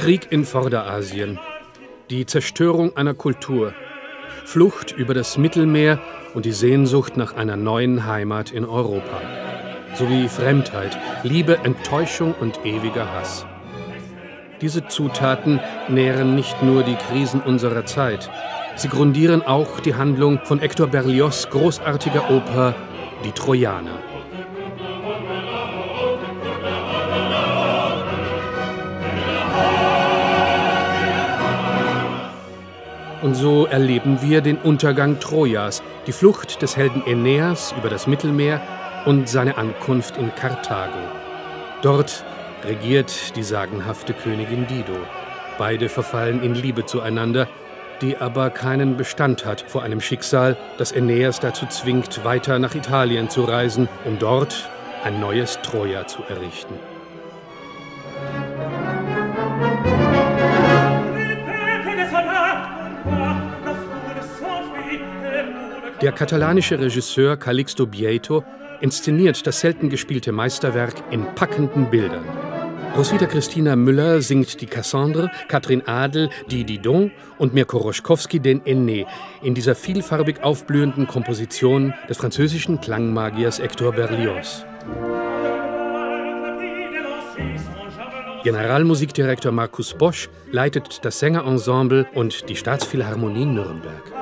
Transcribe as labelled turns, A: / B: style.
A: Krieg in Vorderasien, die Zerstörung einer Kultur, Flucht über das Mittelmeer und die Sehnsucht nach einer neuen Heimat in Europa, sowie Fremdheit, Liebe, Enttäuschung und ewiger Hass. Diese Zutaten nähren nicht nur die Krisen unserer Zeit, sie grundieren auch die Handlung von Hector Berlioz' großartiger Oper Die Trojaner. Und so erleben wir den Untergang Trojas, die Flucht des Helden Aeneas über das Mittelmeer und seine Ankunft in Karthago. Dort regiert die sagenhafte Königin Dido. Beide verfallen in Liebe zueinander, die aber keinen Bestand hat vor einem Schicksal, das Aeneas dazu zwingt, weiter nach Italien zu reisen, um dort ein neues Troja zu errichten. Der katalanische Regisseur Calixto Bieito inszeniert das selten gespielte Meisterwerk in packenden Bildern. Roswitha Christina Müller singt die Cassandre, Katrin Adel die Didon und Mirko Roschkowski den Aené in dieser vielfarbig aufblühenden Komposition des französischen Klangmagiers Hector Berlioz. Generalmusikdirektor Markus Bosch leitet das Sängerensemble und die Staatsphilharmonie Nürnberg.